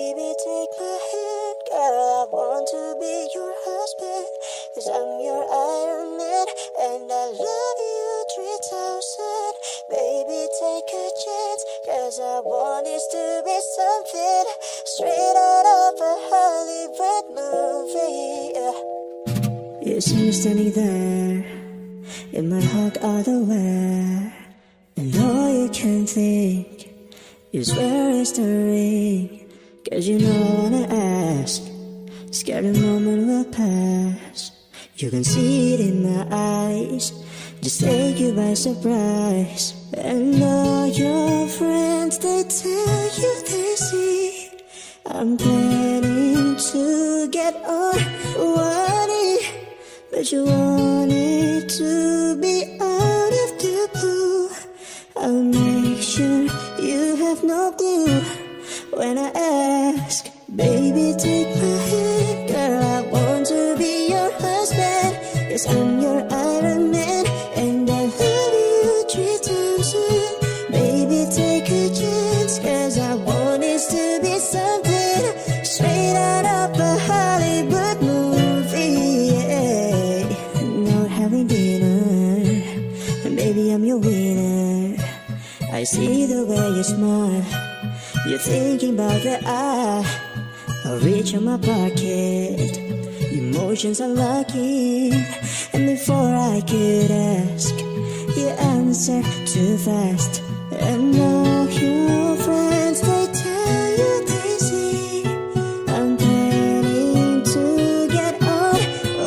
Baby, take my hand, girl, I want to be your husband. 'Cause I'm your Iron Man, and I love you 3000. Baby, take a chance, 'cause I want this to be something straight out of a Hollywood movie. You see me standing there, in my heart all the way, and all you can think is where is the ring? 'Cause you know I wanna ask, scared the moment will pass. You can see it in my eyes, just take you by surprise. And all your friends, they tell you they see I'm planning to get on one knee. But you want it to be out of the blue. I'll make sure you have no clue when I ask. Baby, take my hand, girl, I want to be your husband. 'Cause I'm your Iron Man, and I love you 3000. Baby, take a chance, 'cause I want this to be something straight out of a Hollywood movie. Yeah. Now we're having dinner, and baby, I'm your winner. I see the way you smile, you're thinking about the eye. I'll reach in my pocket, emotions are locking. And before I could ask, you answer too fast. And all your friends, they tell you they see I'm planning to get on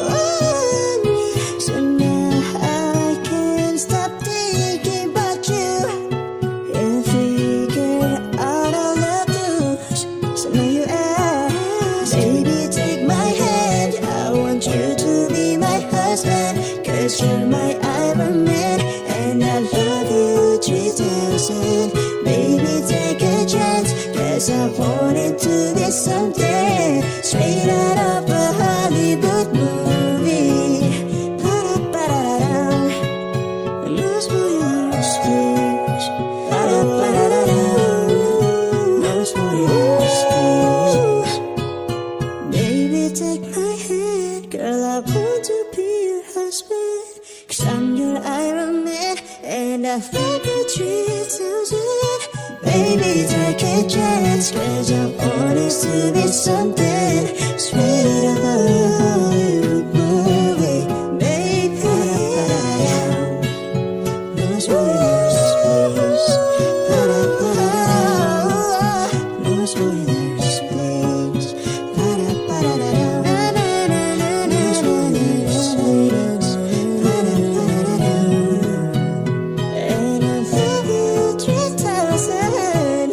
me. So now I can't stop thinking about you, and figure out all the clues. So now you ask, baby, take my hand, I want you to be my husband. 'Cause you're my Iron Man, and I love you 3000. Baby, take a chance, 'cause I want it to be something straight out of a Hollywood movie. Ba-da-ba-da-da-dum, lose for yours, please. Ba-da-ba-da-da-dum, lose for yours, please. Baby, take my hand, girl, I want to be your husband. 'Cause I'm your Iron Man, and I love you 3000. Baby, take a chance, 'cause I want this to be something straight out of a Hollywood movie. Baby, lose for yours, please. Lose for yours, please. Lose for yours, please. And I love you 3000.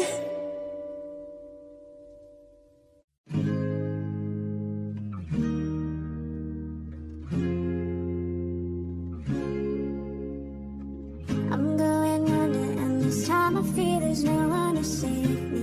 I'm going under, and this time I feel there's no one to save me.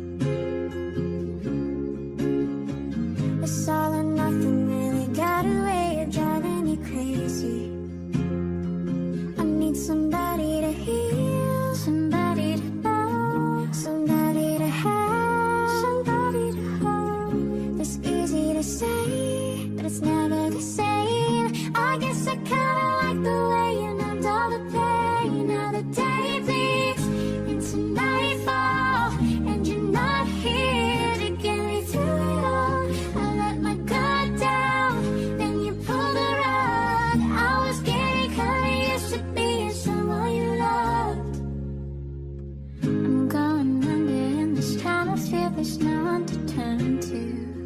It's all or nothing, really got a way of driving me crazy. I need somebody to heal, somebody to know, somebody to have, somebody to hold. It's easy to say, but it's never the same. I guess I kinda like the way you numbed all the pain. Now the day bleeds into nightfall, and you're not here to get me through it all. I let my guard down, then you pulled the rug. I was getting kinda used to being someone you loved. I'm going under, and this time I feel there's no one to turn to.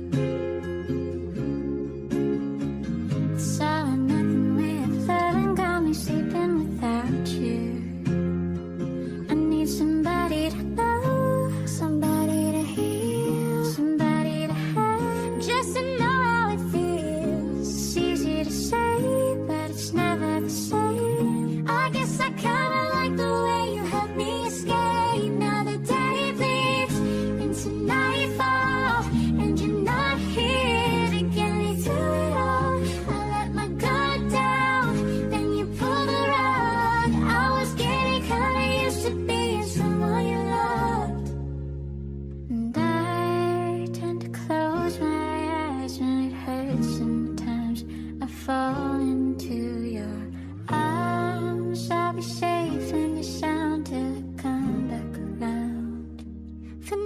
It's all or nothing way of loving, got me sleeping without you. I need somebody to know, somebody to heal, somebody to have, just to know how it feels. It's easy to say, but it's never the same. I guess I kinda like the way you helped me escape. Now the day bleeds into nightfall, and you're not here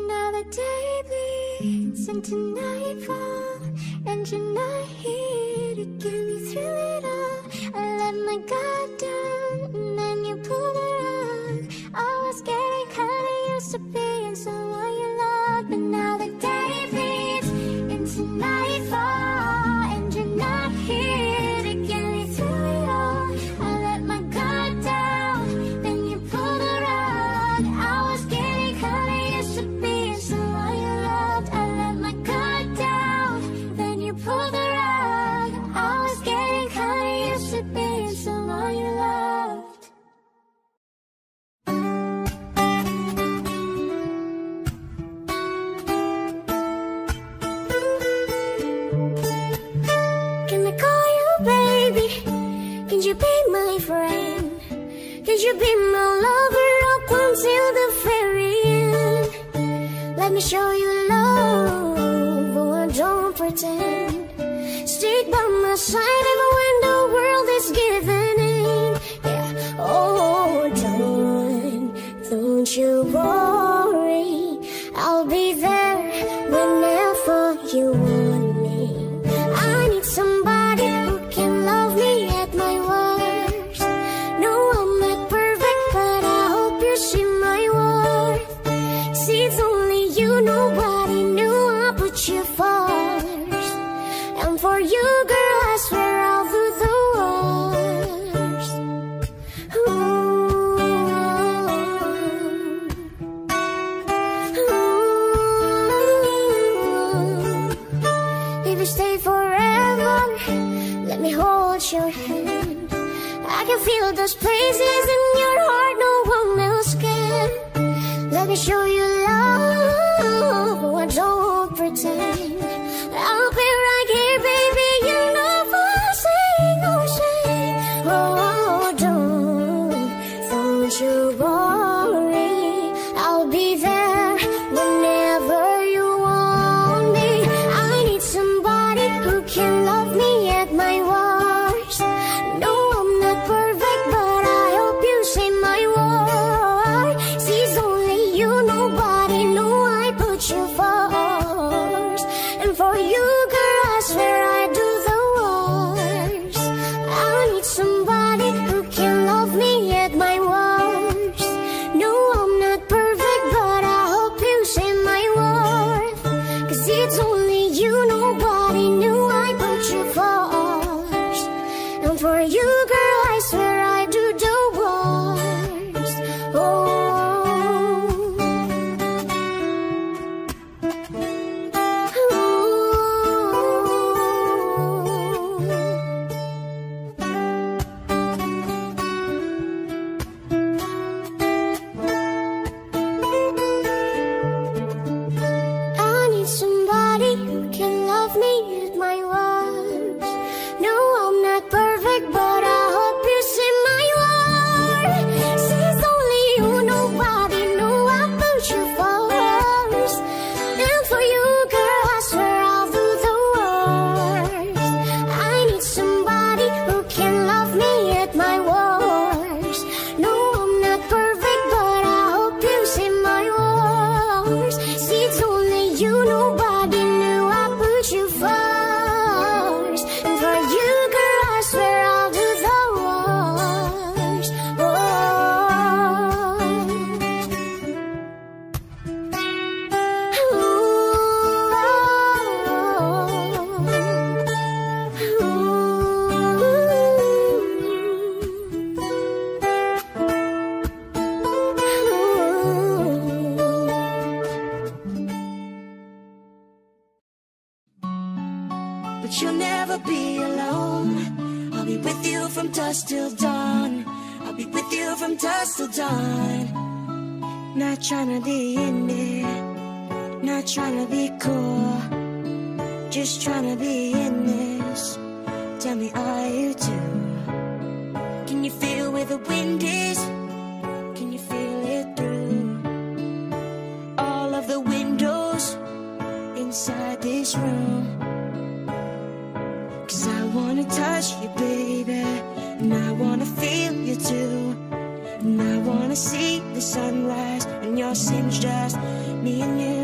now the day bleeds into nightfall, and you're not here to get me through it all. I let my guard down, and then you pulled the rug. I was getting kinda used to being someone you loved, but now the day bleeds into nightfall, and you're not here to get me through it all. I let my guard down, then you pulled the rug. I was getting kinda used to being someone you loved. I let my guard down, then you pulled the rug. I was getting kinda used to being someone you loved. Can I call you baby? Can you be my friend? Can you be my lover up until the very end? Let me show you love, oh I don't pretend. Stick by my side even when the world is giving in. Yeah, oh don't you worry, I'll be there whenever you want me. I need somebody who can love me at my worst. No, I'm not perfect, but I hope you see my worth. See, it's only you, nobody knew I put you first. And for you, girl, I swear I'll do the worst. If you stay forever, let me hold your hand. I can feel those places in your heart no one else can. Let me show you love, oh I don't pretend. I'll be right here, baby, you never say no say. Oh don't you worry, I'll be there whenever you want me. I need somebody who can love me at my worst. No, I'm not perfect, but I hope you say my word. See, it's only you, nobody knew I put you first. And for you, girl, I swear I do the worst. I need somebody who can love me at my worst. No, I'm not perfect, but I hope you say my worth. 'Cause it's only you, nobody knew I put you first. And for you, girl, I swear I do the worst. I need somebody who can love me at my worst. No, I'm not perfect, but I hope you see my word. See, it's only you, nobody knew I put you first. And for you, girl, I swear I'll do the worst. I need somebody who can love me at my worst. No, I'm not perfect, but I hope you see my worst. See, it's only you, nobody knew I put you first. And for you, girl, I swear I'll do the worst. But you'll never be alone. I'll be with you from dusk till dawn. I'll be with you from dusk till dawn. Not trying to be in it, not trying to be cool, just trying to be in this. Tell me, are you too? Can you feel where the wind is? Can you feel it through all of the windows inside this room? 'Cause I wanna touch you, baby, and I wanna feel you too. And I wanna see the sunrise, and your skin's just me and you.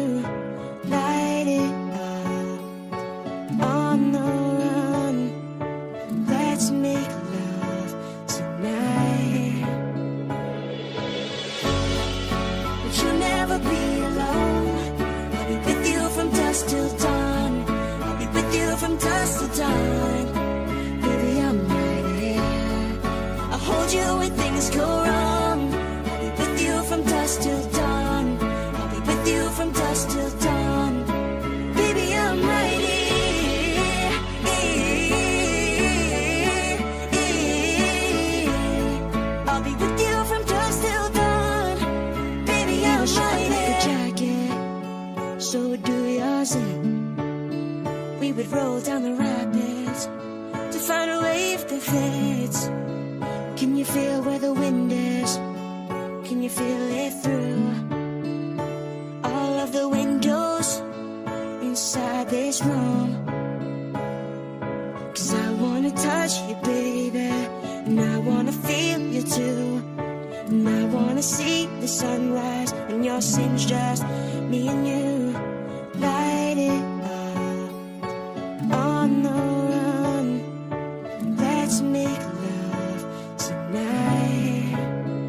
would do yours, and we would roll down the rapids to find a wave that fits. Can you feel where the wind is? Can you feel it through all of the windows inside this room? 'Cause I wanna touch you, baby, and I wanna feel you too. And I wanna see the sunrise when your sins just me and you. Light it up on the run. Let's make love tonight.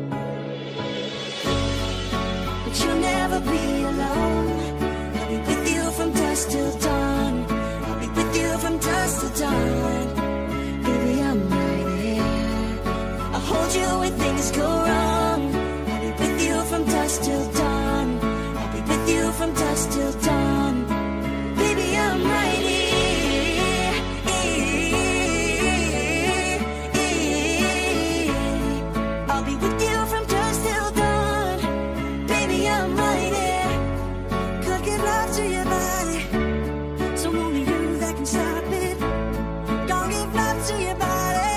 But you'll never be alone. I'll be with you from dusk till dawn. I'll be with you from dusk till dawn. Baby, I'm right here. I'll hold you when things go wrong. I'll be with you from dusk till dawn. I'll be with you from dusk till dawn. Baby, I'm right here. I'll be with you from dusk till dawn. Baby, I'm right here. Could give love to your body, so only you that can stop it. Don't give love to your body.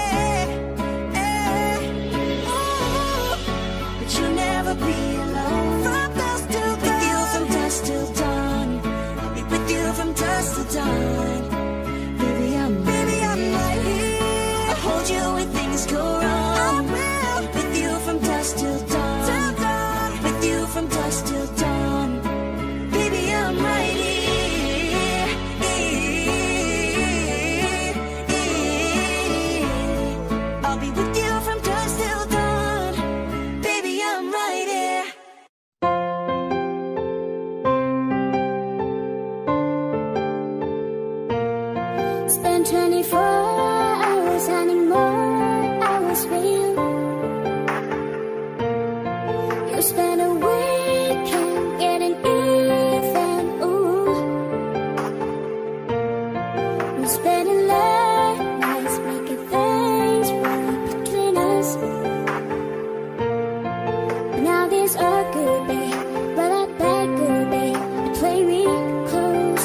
But you'll never be alone. From dusk till dawn. With you from dusk till dawn. I'll be with you from dusk till dawn. Baby, I'm right here. I'll hold you when things go wrong. I will. With you from dusk till dawn. With you from dusk till dawn. Baby, I'm right here. I'll be with you from dusk till dawn. Baby, I'm right here. Spend 24 hours and more hours with you. You spend a weekend getting even, ooh. I'm spending late nights making things right between us. But now these are good, babe, but I bad good, babe, to play me close.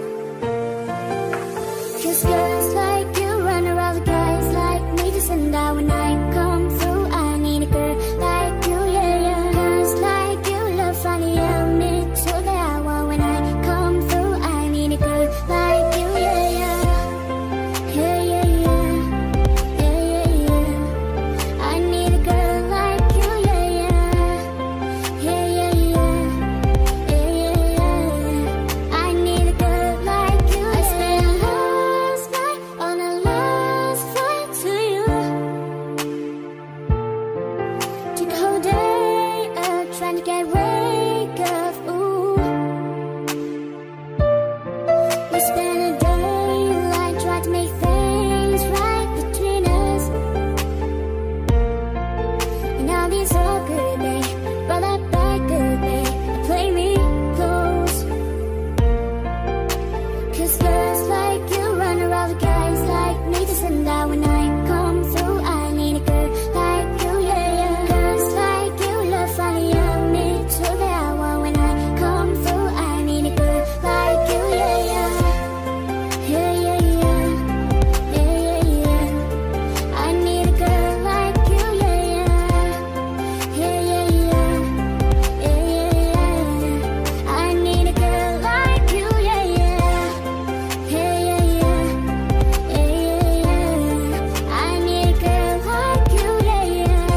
'Cause girls like you run around with guys like me to send out when I come through. I need a girl like you, yeah, yeah. Girls like you love funny, yeah, me too. That I want when I come through. I need a girl like you, yeah, yeah. Yeah, yeah, yeah. Yeah, yeah, yeah. I need a girl like you, yeah, yeah. Yeah, yeah, yeah. Yeah, yeah, yeah. I need a girl like you, yeah. I spent last night on a last flight to you. Took a whole day trying to get wake up, ooh. We spent a daylight trying to make things right between us. And now these are good, babe, but that bad good, babe, play me close. 'Cause girls like you run around with guys like me to send out when I come through. I need a girl like you, yeah, yeah. Girls like you love funny, yeah, me too. That I want when I come through. I need a girl like you, yeah, yeah. Yeah, yeah, yeah. Yeah, yeah, yeah. I need a girl like you, yeah, yeah. Yeah, yeah, yeah. Yeah, yeah, yeah. I need a girl like you, yeah, yeah. Yeah, yeah, yeah. Yeah, yeah, yeah. I need a girl like you, yeah, yeah.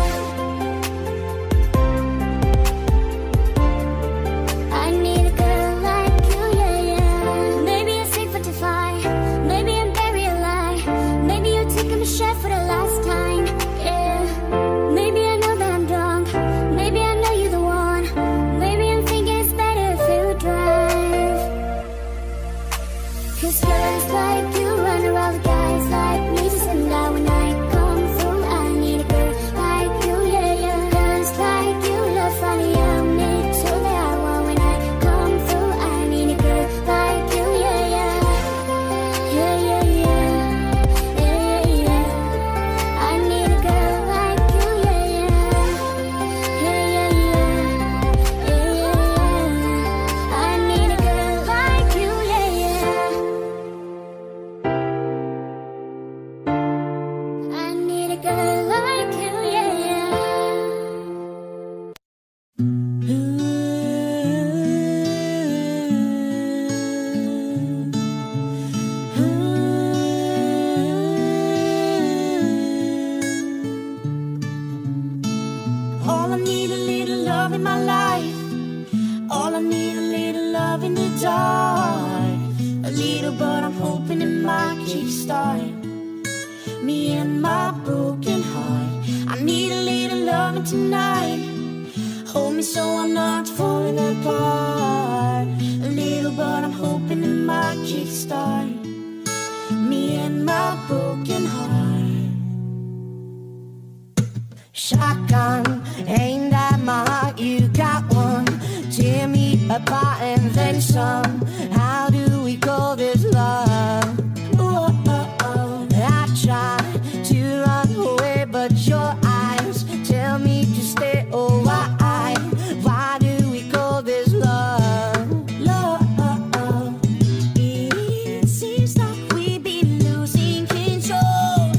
I need a girl like you, yeah, yeah. Maybe it's safe to fly. Maybe I'm very alive. Maybe you're taking a shot for the last time, yeah. Maybe I know that I'm drunk. Maybe I know you're the one. Maybe I'm thinking it's better if you drive. 'Cause girls like you run around with guys like me to send out when I come through. I need a girl like you, yeah, yeah. Girls like you love funny, yeah, me too. That I want when I come through. I need a girl like you, yeah, yeah. Yeah, yeah, yeah. Yeah, yeah, yeah. I need a girl like you, yeah, yeah. Yeah, yeah, yeah. Yeah, yeah, yeah. I need a girl like dark. A little, but I'm hoping it might kickstart me and my broken heart. I need a little loving tonight. Hold me so I'm not falling apart. A little, but I'm hoping it might kickstart me and my broken heart. Shotgun aimed at my heart, you got one. Tear me apart and then some. How do we call this love? Ooh, oh, oh. I try to run away, but your eyes tell me to stay. Oh, why do we call this love? Love. It seems like we've been losing control.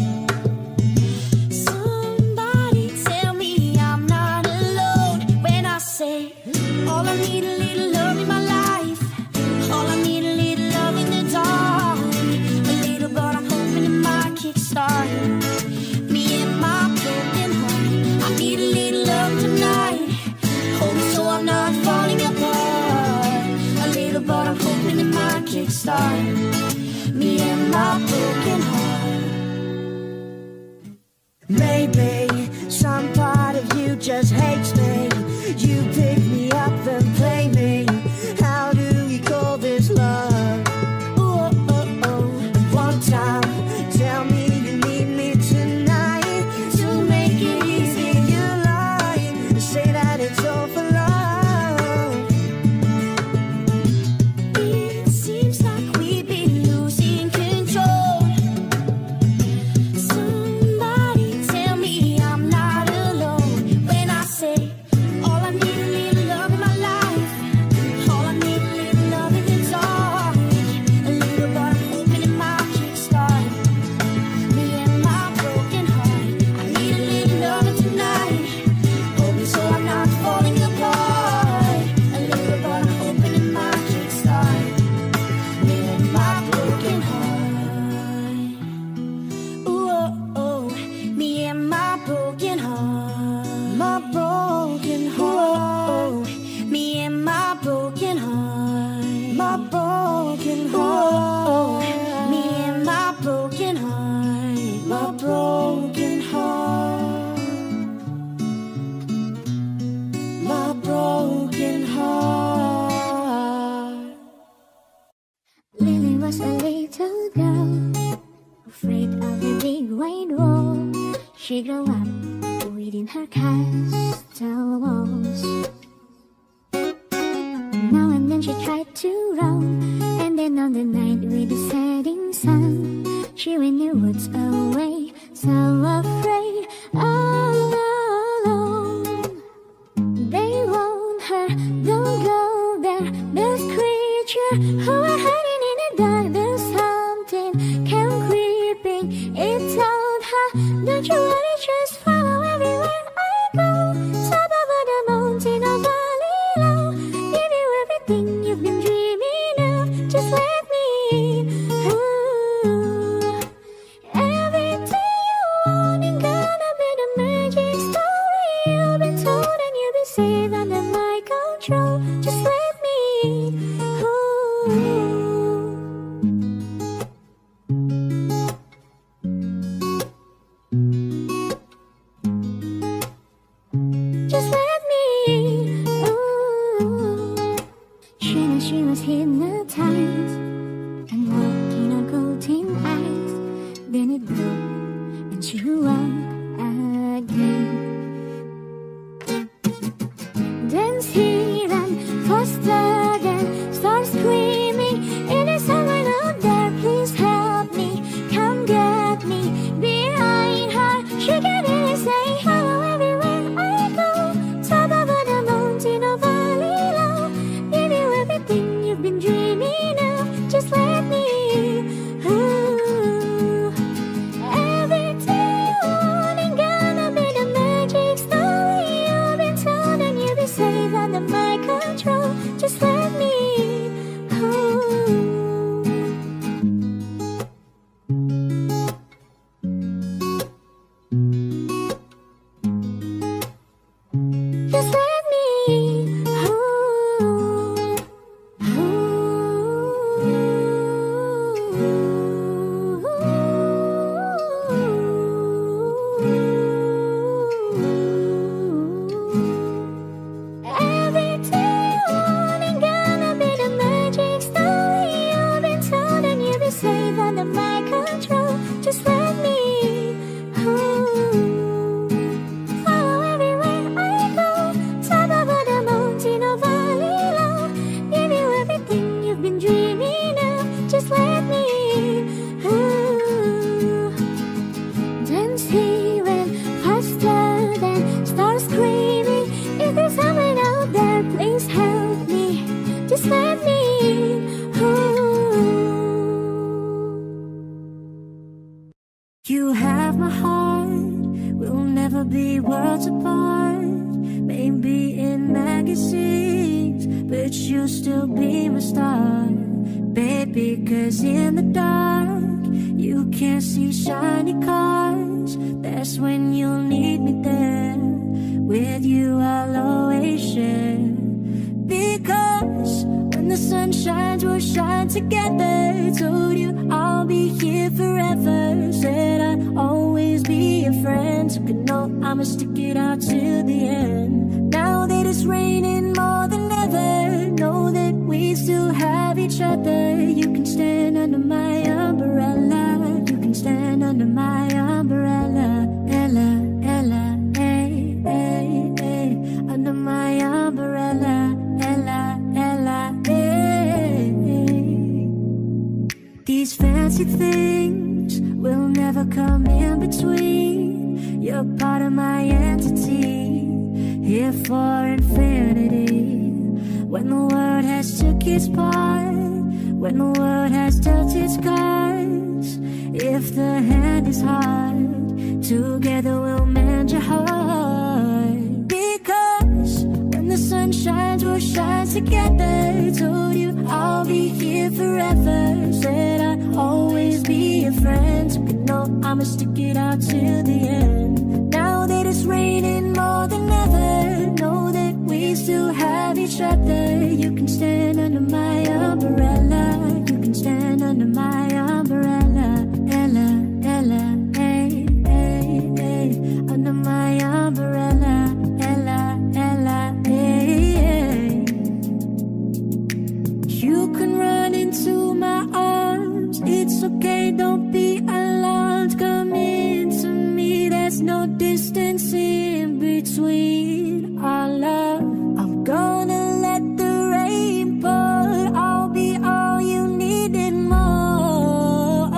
Somebody tell me I'm not alone when I say all I need a little love in my life. All I need a little love in the dark. A little, but I'm hoping it might kickstart me and my broken heart. I need a little love tonight. Hold me so I'm not falling apart. A little, but I'm hoping it might kickstart me and my broken heart. Maybe some part of you just hates me. You pick me up and play me. How do we call this love? Ooh, oh, oh. One time, tell me you need me tonight. To make it easy, you lie. Say that it's all for love. It seems like we've been losing control. Somebody tell me I'm not alone when I say all I need a little love in my life. All I need a little love in the dark. A little, but I'm hoping it might kickstart me and my broken heart. I need a little loving tonight. Hold me so I'm not falling apart. A little, but I'm hoping it might kickstart me and my broken heart. Ooh, oh, oh, me and my broken heart. My broken heart. Me and my broken heart. My broken heart. Me and my broken heart. My broken heart. My broken heart. Lily was a little girl, afraid of the big wide world. She grew up within her castle walls. Now and then she tried to run, and then on the night with the setting sun, she went the woods away, so afraid, all alone. They warned her, don't go there, there's creature who are hiding in the dark. There's something came creeping. It told her, don't you worry, just follow everywhere I go. Top over the mountain of Galileo, give you everything you've been dreaming of. Just let me in. Ooh. Everything you want ain't gonna be the magic story you've been told, and you'll be safe under my control. Just let me in. Ooh. Just let me in. Ooh. She was hypnotized and walking on golden eyes. Then it blew and she walked again. Then he ran faster than start screaming. It is someone out there, please help me, come get me. Behind her, she can hear say hello everywhere I go. Top over the mountain of Galileo, give you everything you've been dreaming of. worlds apart. Maybe in magazines, but you'll still be my star, baby. 'Cause in the dark, you can't see shiny cars. That's when you'll need me there. With you I'll always share. Because when the sun shines, we'll shine together. Told you I'll be here forever. Said I'd always be a friend. So you know I'ma stick it out till the end. Now that it's raining more than ever, know that we still have each other. You can stand under my umbrella. You can stand under my umbrella. Ella, Ella, hey, hey, hey. Under my umbrella. Ella, Ella, hey, hey. These fancy things will never come in between. You're part of my entity, here for infinity. When the world has took its part, when the world has dealt its cards, if the hand is hard, together we'll mend your heart. Because when the sun shines, we'll shine together. Told you I'll be here forever. Said I'd always be a friend. So you know I'ma stick it out till the end. Now that it's raining more than ever, know that we still have each other. You can stand under my umbrella. You can stand under my umbrella. Ella, Ella, hey, hey, hey. Under my umbrella. Ella, Ella, hey, hey. You can run into my arms. It's okay, don't be alarmed. Come into me, there's no distance in between our love. I'm gonna let the rain pour. I'll be all you need and more.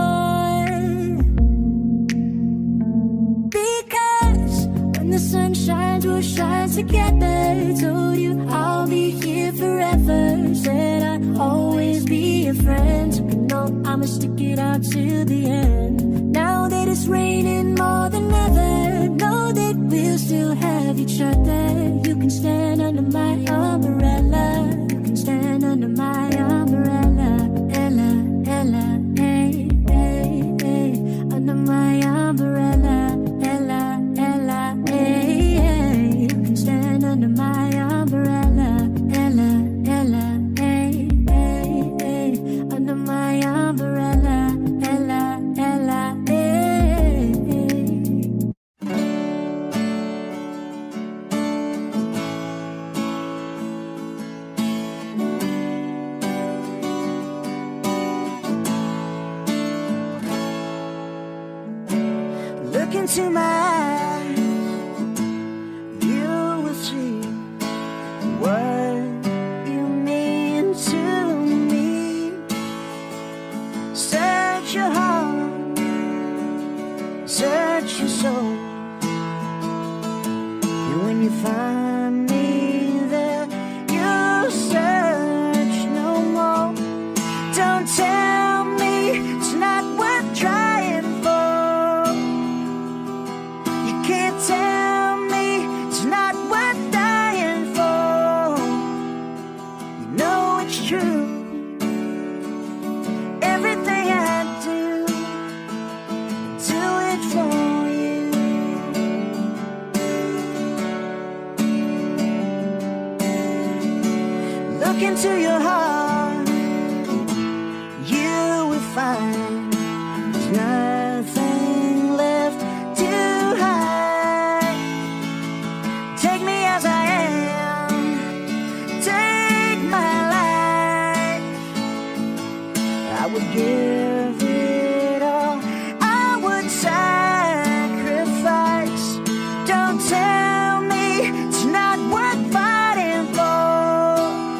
Because when the sun shines, we'll shine together. Told you I'll be here forever. Said I'd always be a friend. So you know I'ma stick it out till the end. Now that it's raining more than ever, know that we'll still have each other. You can stand under my umbrella. You can stand under my umbrella. Ella, Ella, hey, hey, hey. Under my umbrella. Ella, Ella, hey, hey. You can stand under my umbrella. Ella, Ella, hey, hey, hey. Under my umbrella. Ella, Ella, hey, hey. Look into my eyes, you will see what you mean to me. Search your heart, search your soul, and when you find me there, you'll search no more. Don't tell me it's not worth trying for. You can't tell me it's not worth dying for. You know it's true. Everything I do, I do it for you. Look into your heart, you will find there's nothing left to hide. Take me as I am, take my life. I would give it all, I would sacrifice. Don't tell me it's not worth fighting for.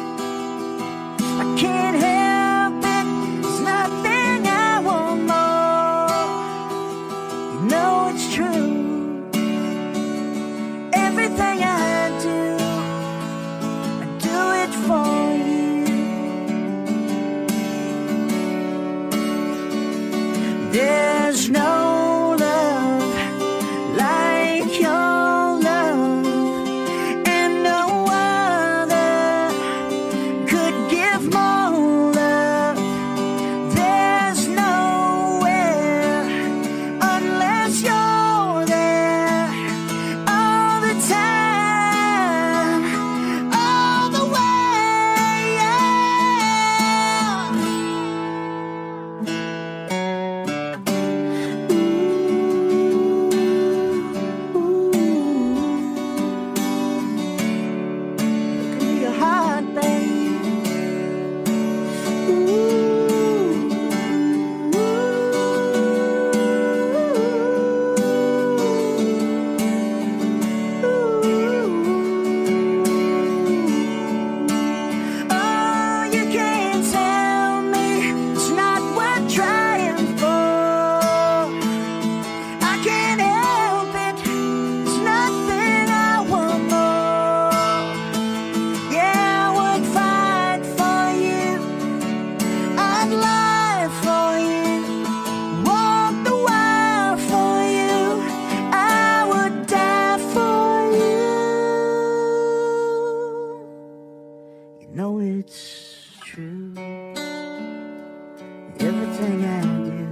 I can't help it, there's nothing I want more. You know it's true. Everything I do it for you. There's no love like your love. life for you, walk the world for you, I would die for you. You know it's true, everything I do,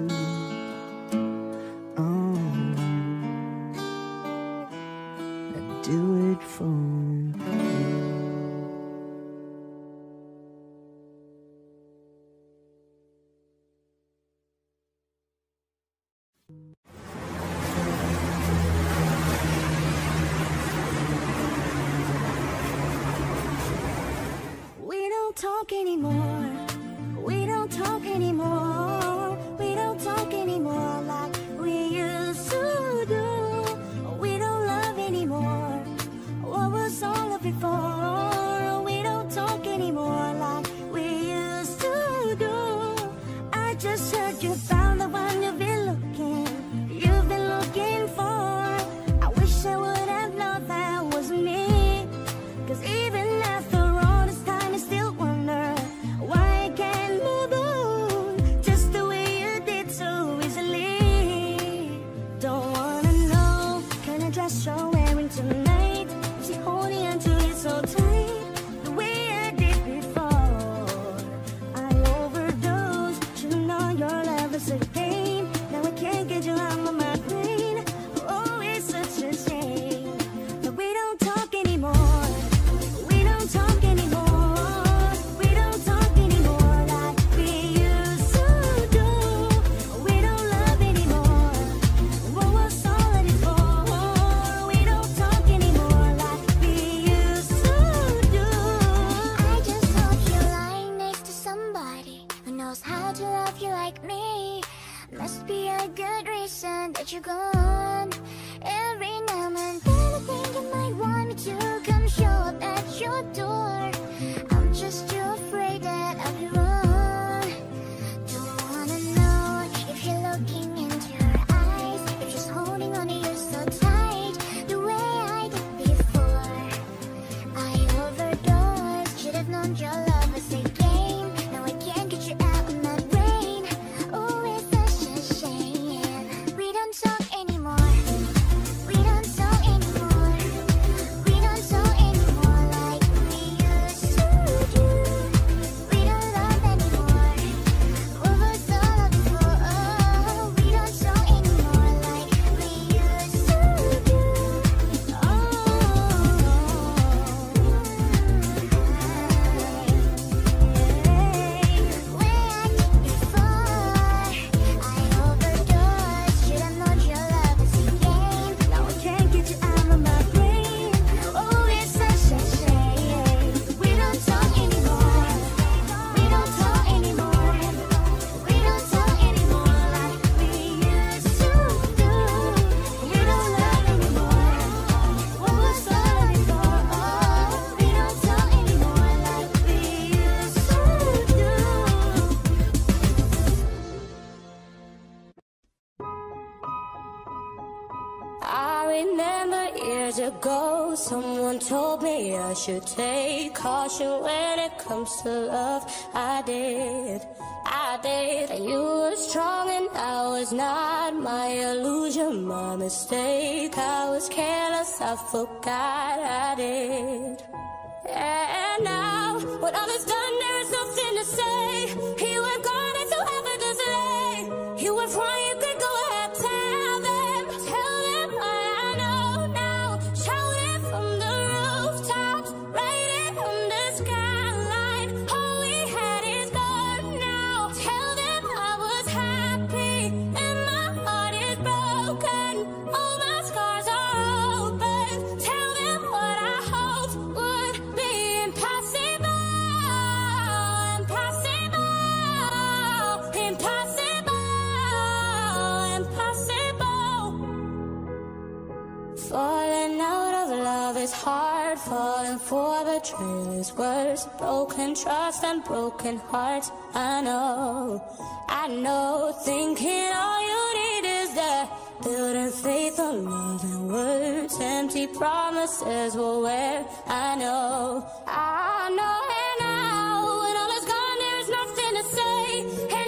I do it for you. We don't talk anymore. We don't talk anymore. We don't talk anymore like we used to do. We don't love anymore. What was all of it for? We don't talk anymore like we used to do. I just heard you found the one you've been looking for. I wish I would have known that was me. 'Cause even after all this time, I still wonder why I can't move on just the way you did so easily. Don't wanna know kind of dress you're wearing tonight. Is she holding on to you so tight the way I did before? I overdosed, should've known your love was a game. Now I can't get you out of my brain. Oh, it's such a shame that we don't talk anymore. We don't talk anymore. We don't talk anymore like we used to do. We don't love anymore. What was all of it for? We don't talk anymore like we used to do. I just hope you're lying next to somebody who knows how to love you like me. Must be a good reason that you're gone. Every now and then I think you might want me to come show up at your door. I'm just too afraid that I'll be wrong. Don't wanna know if you're looking into her eyes, if she's holding on to you so tight the way I did before. I overdosed, should've known your love was a game. Now I can't get you out of my brain. Oh, it's such a shame. We don't talk anymore. We don't talk anymore. We don't talk anymore like we used to do. We don't love anymore. What was all of it for? We don't talk anymore like we used to do. Way I did before. I overdosed, should've known your love was a game. Now I can't get you out of my brain. Oh, it's such a shame. We don't talk anymore. We don't talk anymore. We don't talk anymore like we used to do. We don't love anymore. What was all of it for? We don't talk anymore like we used to do. I remember years ago, someone told me I should take caution when it comes to love. I did. And you were strong and I was not. My illusion, my mistake. I was careless, I forgot I did. And now, when all is done, there is nothing to say. You have gone and so ever to delay. You have won, you can go ahead, tell them what I know now. Shout it from the rooftops, write it on the skyline. All we had is gone now. Tell them I was happy and my heart is broken. All my scars are open. Tell them what I hoped would be impossible. Falling out of love is hard. Falling for betrayal is worse. Broken trust and broken hearts. I know. Thinking all you need is that. Building faith on love and words. Empty promises will wear. I know. And now when all is gone, there's nothing to say.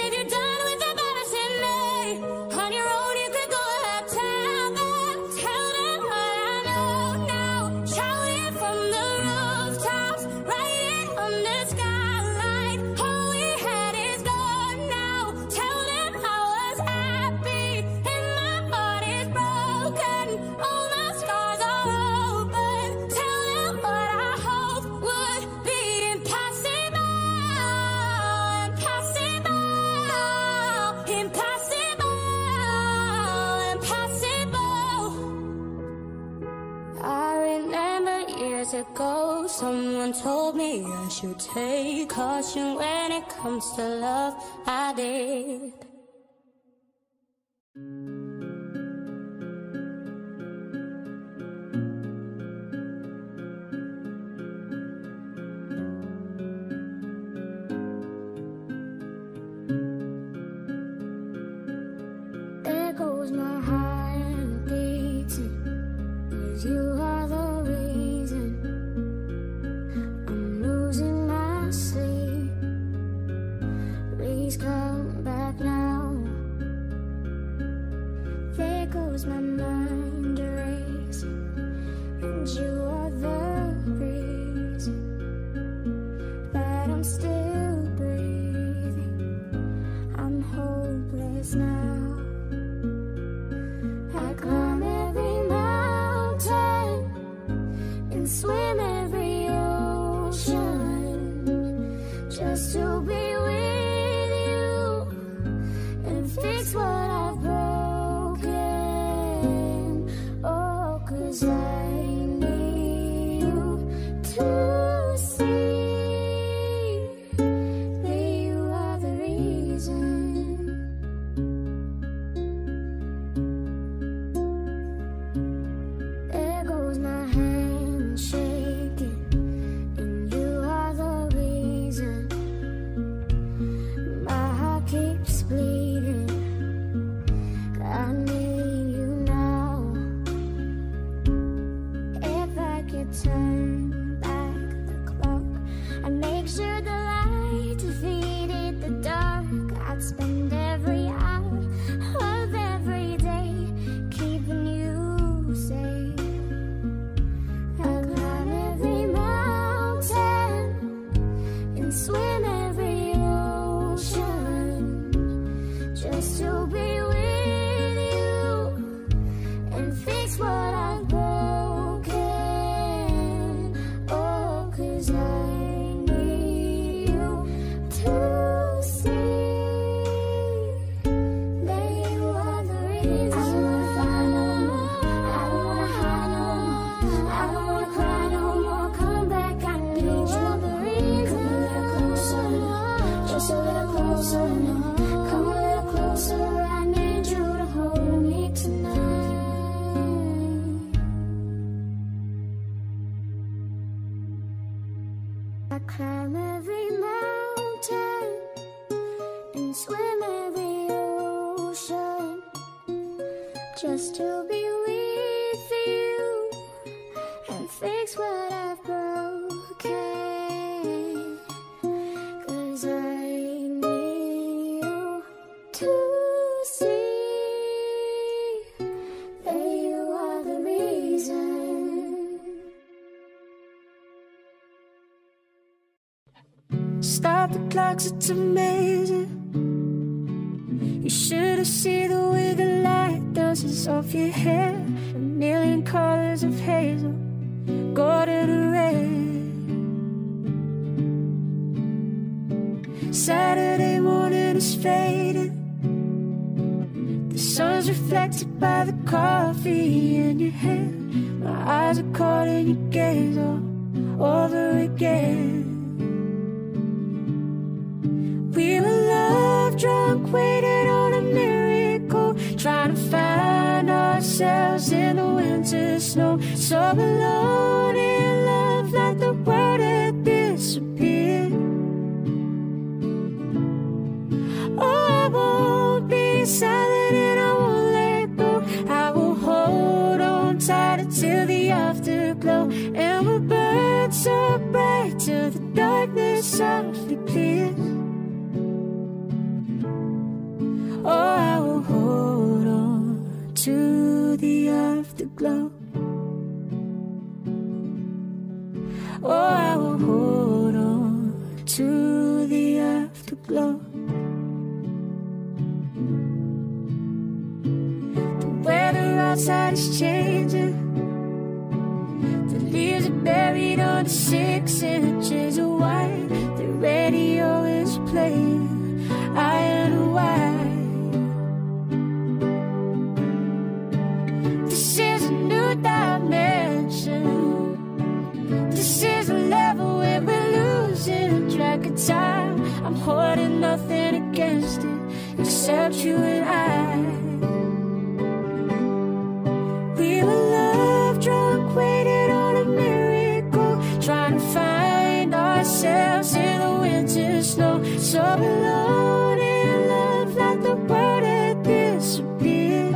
it go. Someone told me I should take caution when it comes to love. I did. There goes my heart beating, 'cause you are the reason I'm losing my sleep. Please come back now. There goes my mind racing, and you are the reason that I'm still breathing. I'm hopeless now. I climb every mountain and swim every ocean just to be with you and fix what I've broken. Oh, 'cause I need you to see that you are the reason. There goes my hand shaking, and you are the reason. My heart keeps bleeding. I need you now. If I could turn back the clock, I'd make sure the light defeated the dark. I'd spend every hour of every day keeping you safe. I'd climb every mountain and swim every ocean just to be with you and fix what I've broken. Oh, 'cause I need you to see that you are the reason. I don't wanna fight no more, I don't wanna hide no more, I don't wanna cry no more. Come back, I need you the reason. Come a little closer, just a little closer. Come a little closer, I need you to hold me tonight. I climb every mountain and swim every ocean just to be with you and fix what I've broken. 'Cause I need you to see that you are the reason. Stop the clocks, it's amazing. You should have seen the way the light dances off your hair. A million colors of hazel, golden and red. Saturday morning is fading. The sun's reflected by the coffee in your hand. My eyes are caught in your gaze all over again. We were love drunk, waiting on a miracle, trying to find ourselves in the winter snow. So alone in love, like the world had disappeared. Oh, I won't be silent and I won't let go. I will hold on tight until the afterglow, and we'll burn so bright till the darkness softly clears. Oh, I will hold on to the afterglow. Oh, I will hold on to the afterglow. The weather outside is changing. The leaves are buried under 6 inches of white. The radio is playing Iron and White. This is a new dimension. nothing against it except you and I. We were love drunk, waiting on a miracle, trying to find ourselves in the winter snow. So alone in love, like the world had disappeared.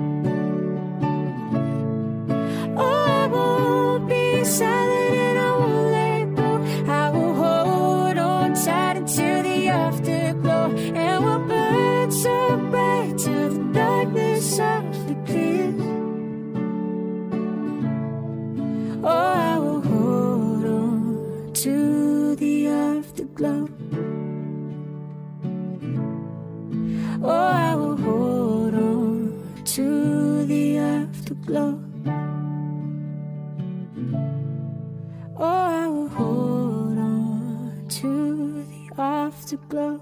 Oh, I won't be silent and I won't let go. I will hold on tight until the afterglow, and we'll burn so bright till the darkness softly clears. Oh, I will hold on to the afterglow. Oh, I will hold on to the afterglow. Oh, I will hold on to the afterglow.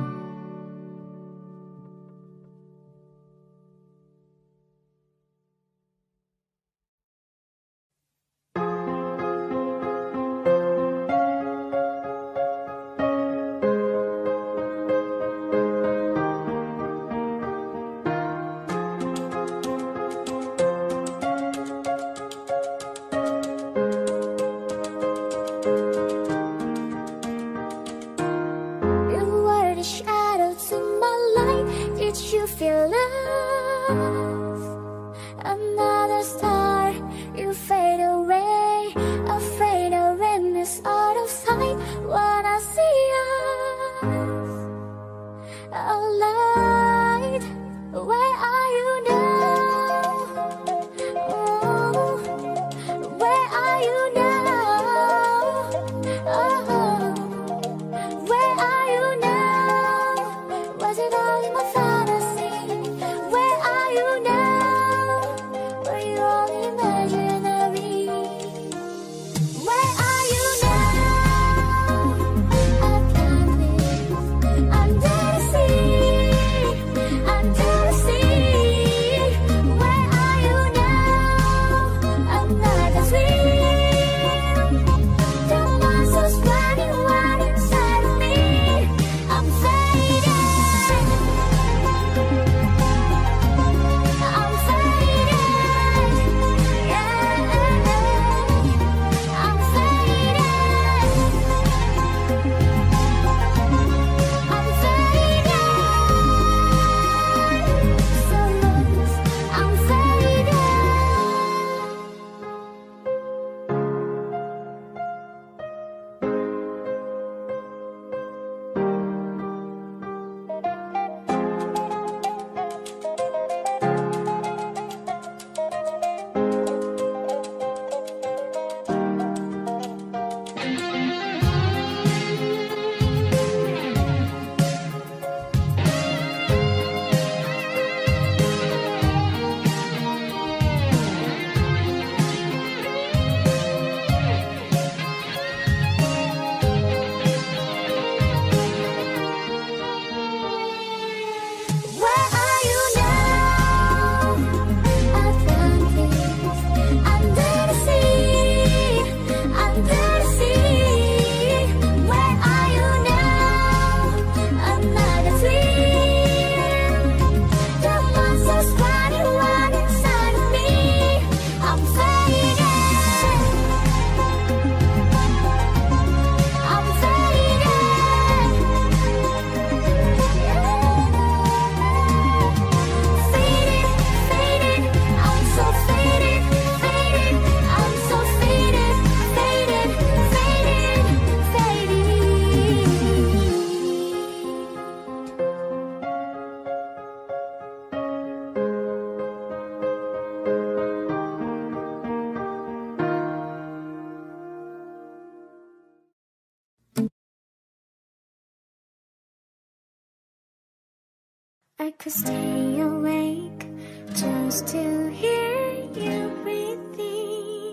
I could stay awake just to hear you breathing.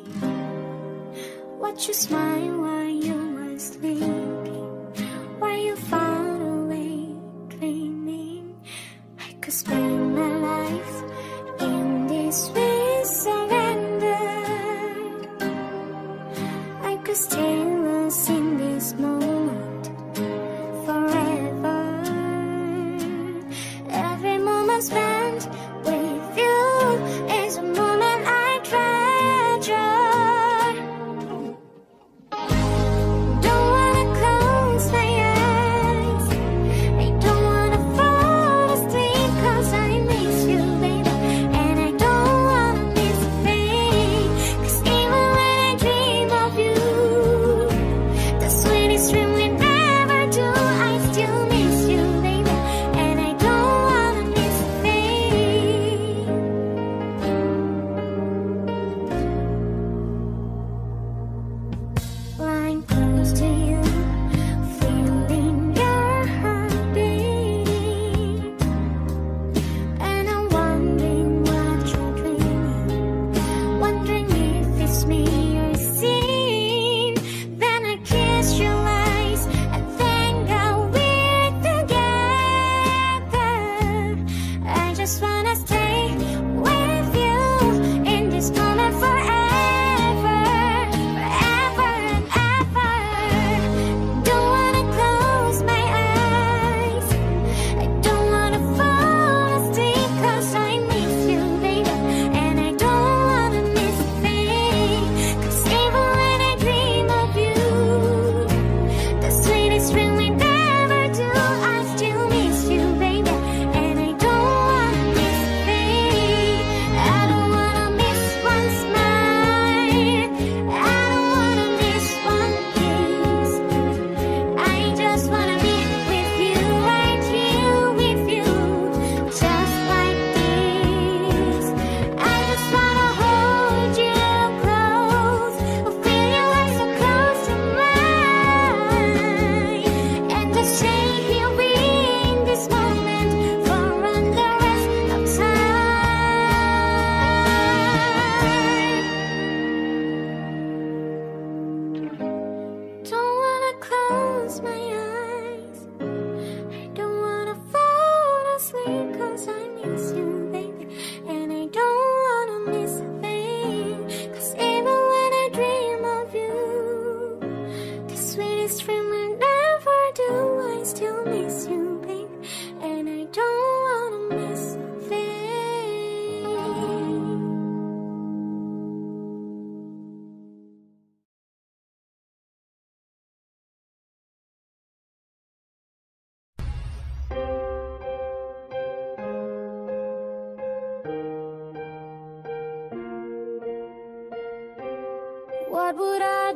Watch you smile while you were sleeping, while you far away dreaming. I could spend my life in this way, surrender. I could stay lost in this moment forever.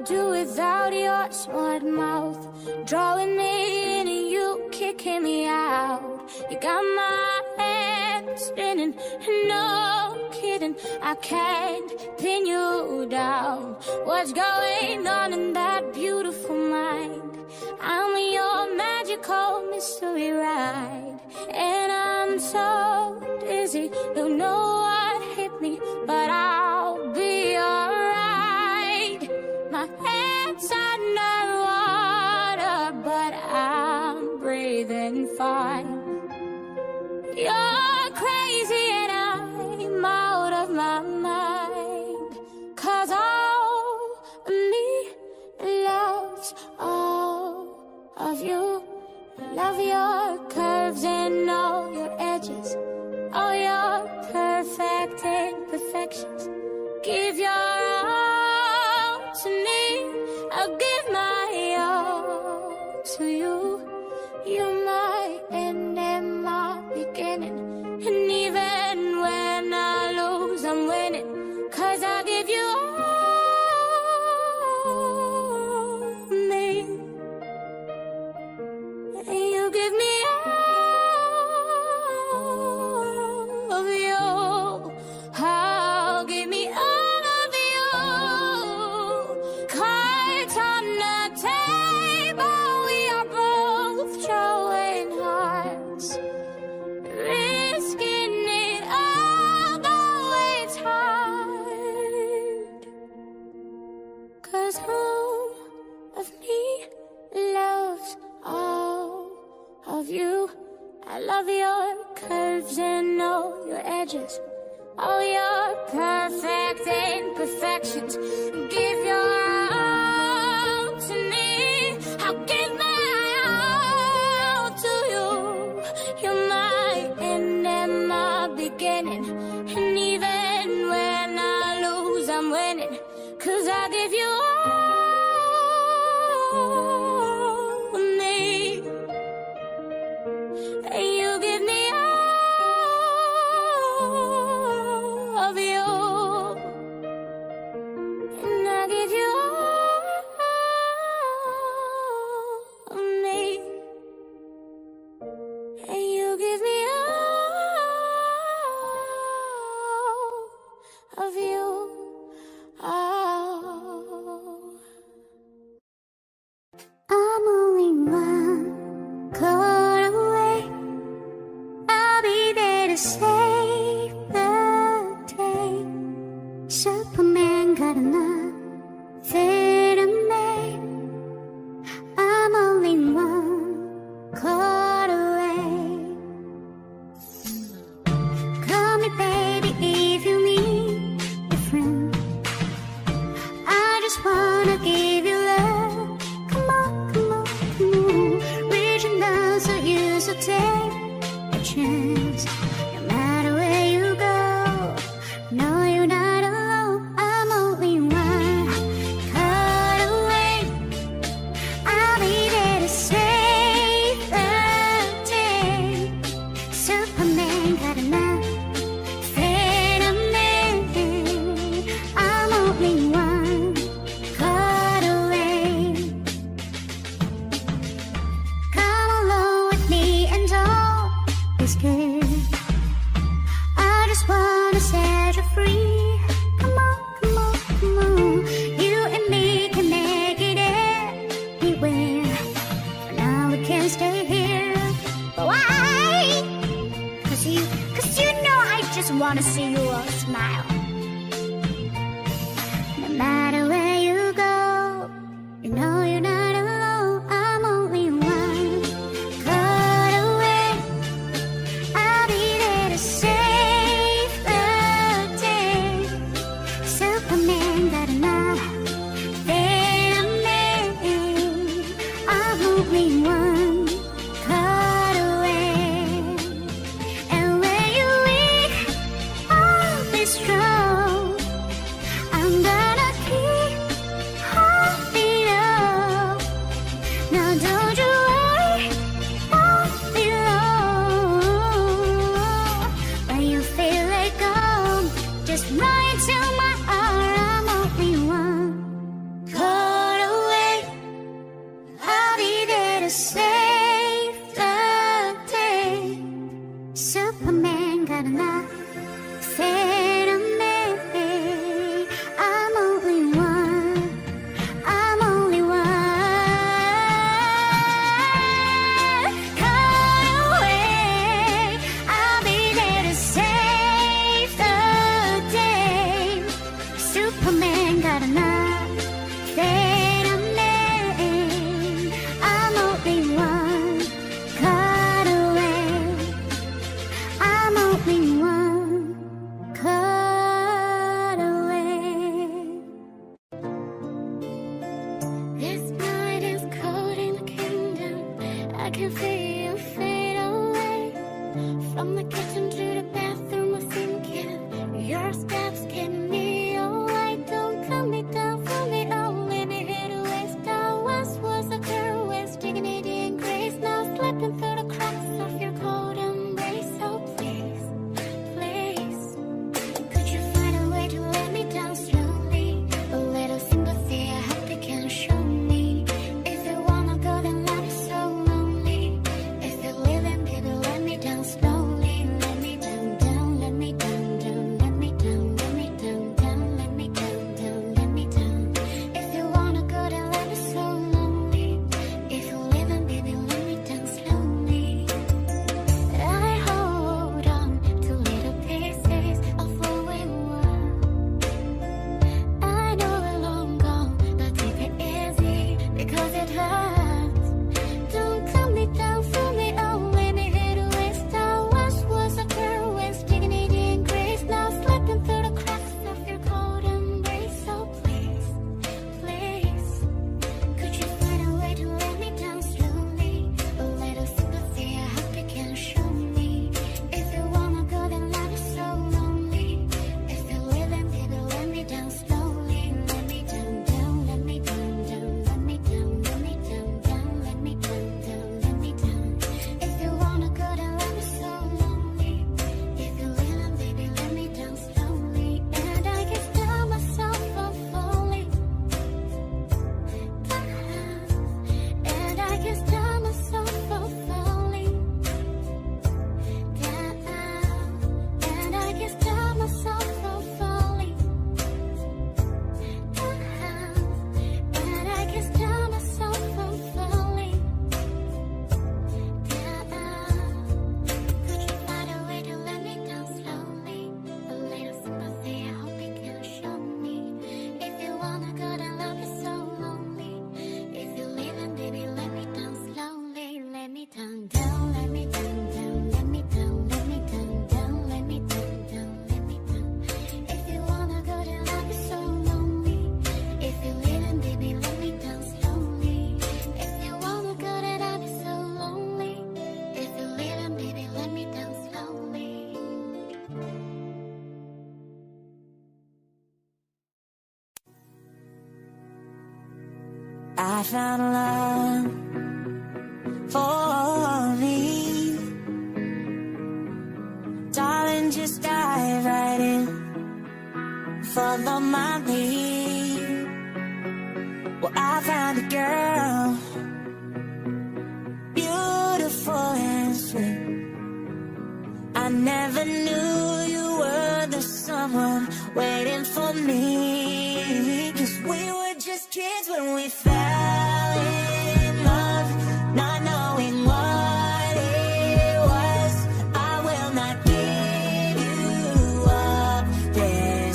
do without your smart mouth, drawing me in and you kicking me out. You got my head spinning, no kidding, I can't pin you down. What's going on in that beautiful mind? I'm your magical mystery ride, and I'm so dizzy, don't know what hit me, but I'll be alright. My head's underwater, but I'm breathing fine. You're crazy and I'm out of my mind, 'cause all of me loves all of you. Love your curves and all your edges, all your perfect imperfections. Give your all to me, I'll give my all to you. You're my end and my beginning, and even when I lose, I'm winning, 'cause I give you all me, and you give me all of you. I'll give me all of you. Cards on the table, we are both showing hearts, risking it all, though it's hard. 'Cause all of me loves all of you. I love your curves and all your edges, all your perfect imperfections. Give your all to me, I'll give my all to you. You're my end and my beginning, and even when I lose, I'm winning, 'cause I give you all me, and you give me all of you, and I give you all of me, and you give me all of you. I'm only one call away, I'll be there to save the day. Superman got nothing to make. I'm only one call away. Call me baby if you need a friend. I just wanna give you love. Come on, come on, come on. Reaching down so you so take a chance. No matter where you go, no, you're not alone. I'm only one call away. I'll be there to save the day. Superman got nothing to make. I'm only one call away. Come along with me and don't be scared. I just wanna set you free. Come on, come on, come on. You and me can make it anywhere. For now we can stay here. But why? 'Cause you know I just wanna see you all smile. No matter where you go, you know you're not alone. I'm only one call away. I'll be there to save the day. Superman got nothing to make. I'm only one call away. And when you're weak, I'll be strong. got enough. Said I'm made, I'm only one, I'm only one. Cut away, I'll be there to save the day. Superman got enough. Said I'm made, I'm only one. Cut away, I'm only one. Cut away. This night is cold in the kingdom. I can feel you fade away. From the kitchen to the bathroom, we're thinking. Your steps keep me away. Don't cut me down for me, oh, let me hit a waste. I once was a girl with dignity and grace. Now slipping through the cracks of your cold embrace. So please, please, could you find a way to let me down slowly? A little sympathy, I hope you can show me. If you wanna go, then life is so lonely. If you're living, baby, let me down slowly. Let me down, down, let me down, down, let me down, let me down, down, let me down, down, let me down. If you wanna go, then life is so lonely. If you're living, baby, let me down slowly. I hold on to little pieces of who we were. I know we're long gone, but take it easy because it hurts. Don't cut me down for me, oh, let me hit a waste. I once was a girl with dignity and grace. Now slipping through the cracks of your cold embrace. So please, please, could you find a way to let me down slowly? A little sympathy, I hope you can show me. If you wanna go, then life is so lonely. If you're living, baby, let me down slowly. Let me down, down, let me down, down, let me down, let me down, down, let me down, down, let me down. If you wanna go, then life is so lonely. If you're living, baby, let me down slowly. And I can tell myself I'm falling down. And I can tell myself I'm falling down. And I can tell myself I'm falling down. And I can tell myself I'm falling down. Could you find a way to let me down slowly? A little sympathy, I hope you can show me. If you wanna go, then love is so lonely. If you're leaving, baby, let me down slowly. Let me down, down, let me down, down, let me down, let me down, down, let me down, down, let me down. If you wanna go, then love is so lonely. If you're leaving, baby, let me down slowly. If you wanna go, then love is so lonely. If you're leaving, baby, let me down slowly. I found love for me. Darling, just dive right in. Follow my lead. Well, I found a girl, beautiful and sweet. I never knew you were the someone waiting for me. 'Cause we were just kids when we fell in love, not knowing what it was. I will not give you up this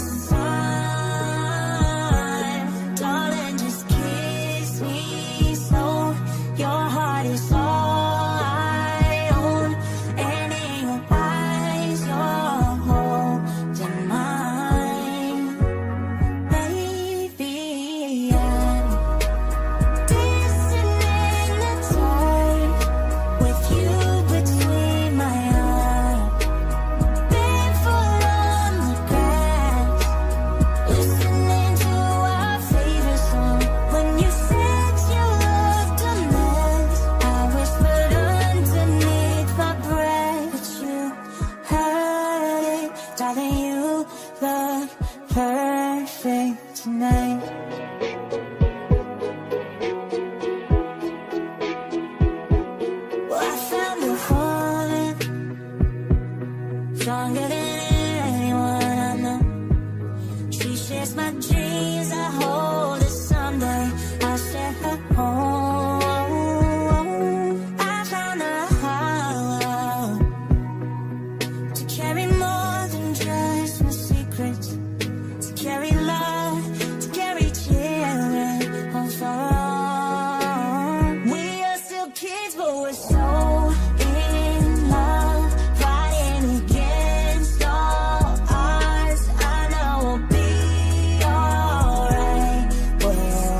time. Darling, just kiss me slow. Your heart is all I own, and in your eyes you're holding mine. Baby, I'm dancing in the dark with you between my arms, barefoot on the grass, listening to our favorite song. When you said you loved a mess, I whispered underneath my breath, but you heard it. Darling, you look perfect tonight. Well, I found a woman stronger than anyone I know. She shares my dreams, I hold her someday. I'll share her home. I found a heart to carry more than just my secrets, to carry love, to carry children home for all. We are still kids, but we're so in love, fighting against all odds. I know we'll be alright. We're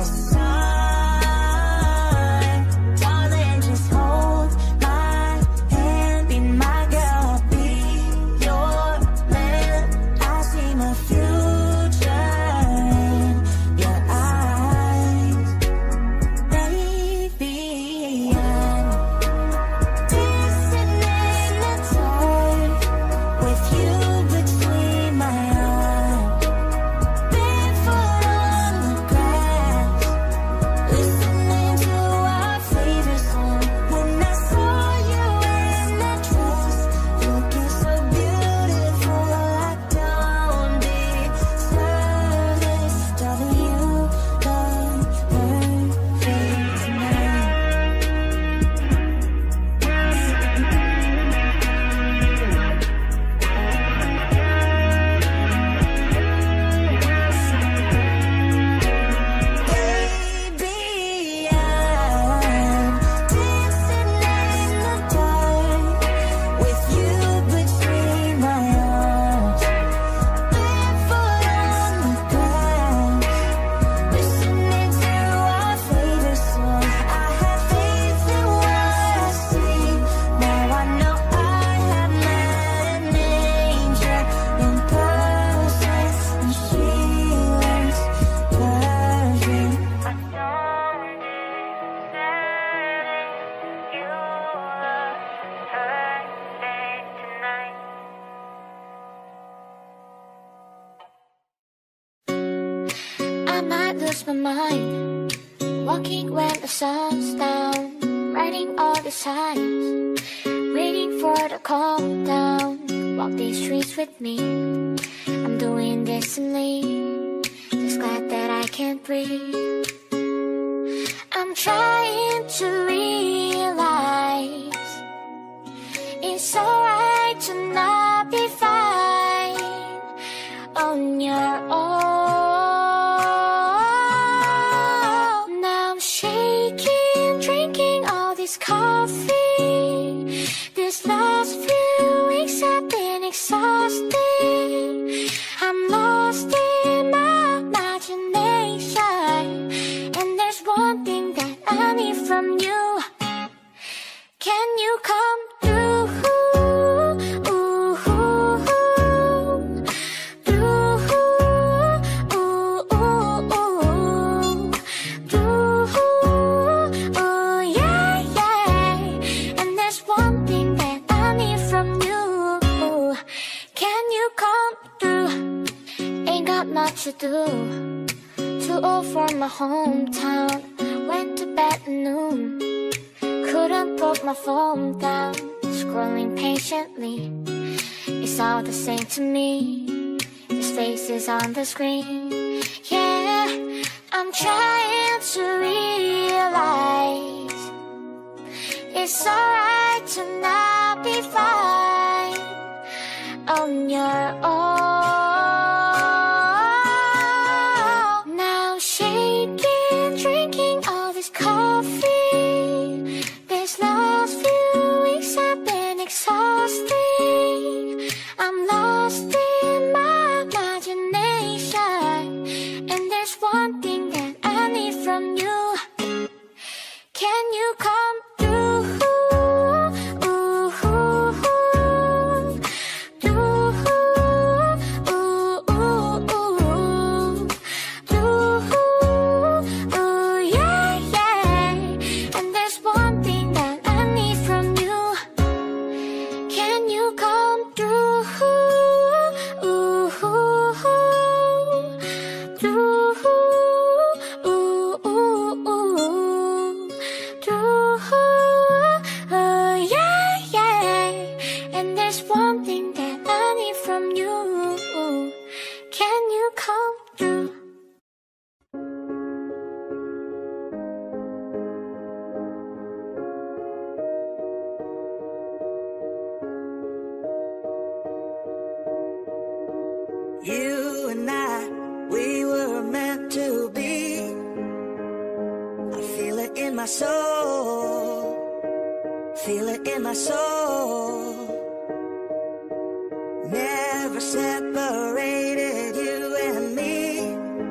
fine. Darling, just hold my hand, be my girl, I'll be your man. I see my future in your eyes, baby. I'm dancing in the dark with you between my arms, barefoot on the grass, listening to our favorite song. When I saw you in that dress, looking so beautiful, I don't deserve this. Darling, you look perfect tonight. Baby, I'm dancing in the dark with you between my arms, barefoot on the grass, listening to our favorite song. I have faith in what I see. Now I know I have met an angel in person, and she looks perfect. I don't deserve it. You look perfect tonight. I might lose my mind, walking when the sun's down, writing all the signs, waiting for the calm down. Walk these streets with me, I'm doing decently, just glad that I can't breathe. I'm trying to realize it's alright to not be fine on your own. Now I'm shaking, drinking all this coffee. This last few weeks have been exhausting. I'm lost in my imagination, and there's one thing that I need from you. Can you come through? Yeah, yeah. And there's one thing that I need from you. Can you come through? Ain't got much to do. Too old for my hometown. Went to bed at noon. Couldn't put my phone down. Scrolling patiently. It's all the same to me. His face is on the screen. Yeah, I'm trying to realize it's alright to not be fine on your own. Now shaking, drinking all this coffee. These last few weeks have been exhausting. I'm lost in my imagination, and there's one thing that I need from you. Can you come through? Yeah, yeah. And there's one thing that I need from you. Can you come through? Yeah, yeah. And there's one thing that I You and I, we were meant to be. I feel it in my soul. Feel it in my soul. Never separated, you and me.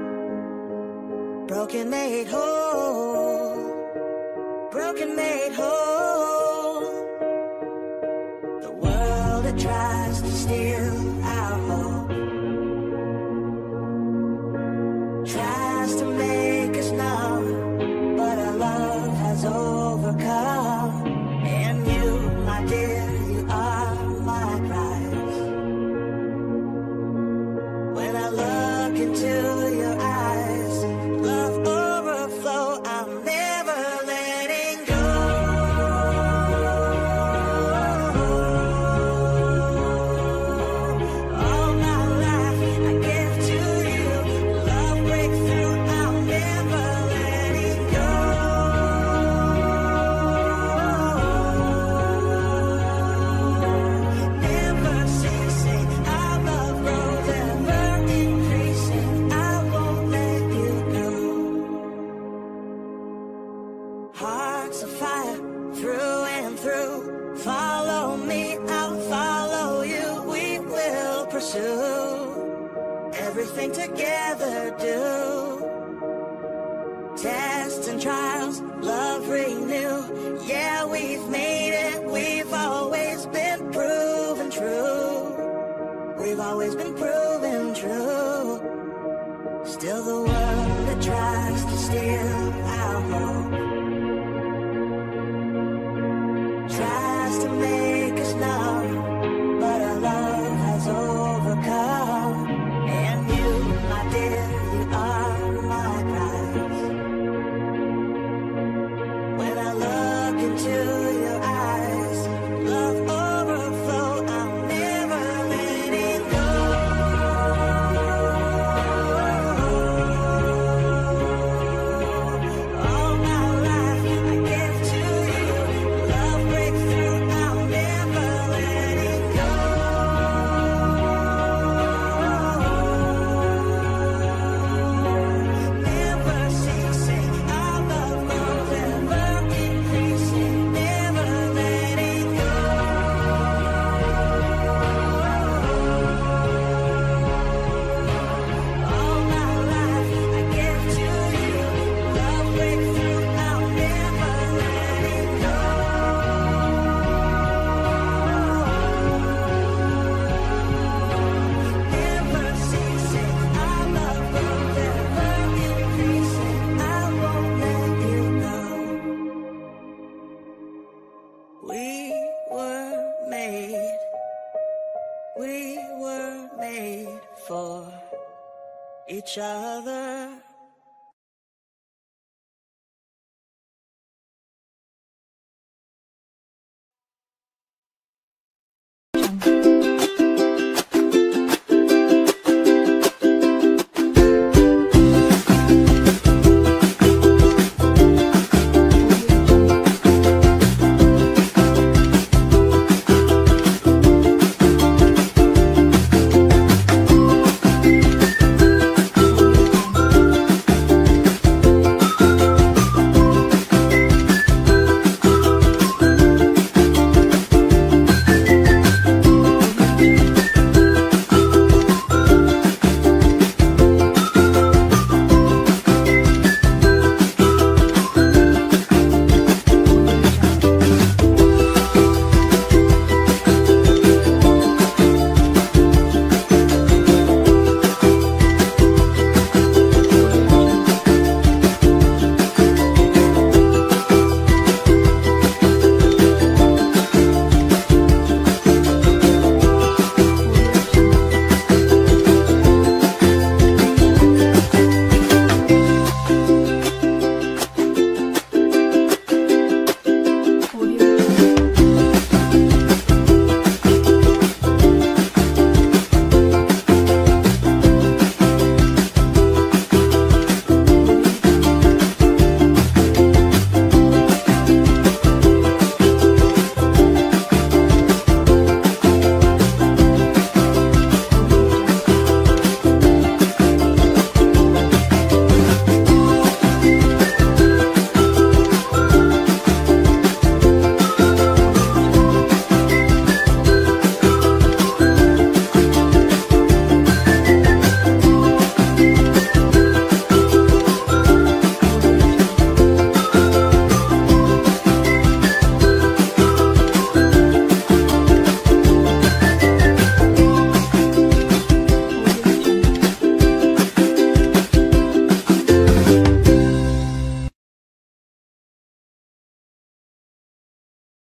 Broken made whole. Broken made whole. The world that tries to steal our hope, tries to make us numb, but our love has overcome. And you, my dear, you are my prize. When I look into your eyes, love overflow, I'm never letting go. All my life I give to you. Love breakthrough, I'm never letting go. Never ceasing, our love grows ever increasing. I won't let you go. Hearts of fire, through and through. Follow me, I'll follow you. We will pursue everything together, do. Tests and trials, love renew. Yeah, we've made it, we've always been proven true. We've always been proven true. Still the world that tries to steal our hope, tries to make us numb, but our love has overcome. And you, my dear, you are my prize. When I look into your eyes, love overflow, I'm never letting go. All my life I give to you. Love breakthrough, I'm never letting go. Never ceasing, our love grows ever increasing. Never letting go. All my life I give to you. Love breakthrough, I'm never letting go. Never ceasing, our love grows ever increasing. I won't let you go. We were made for each other.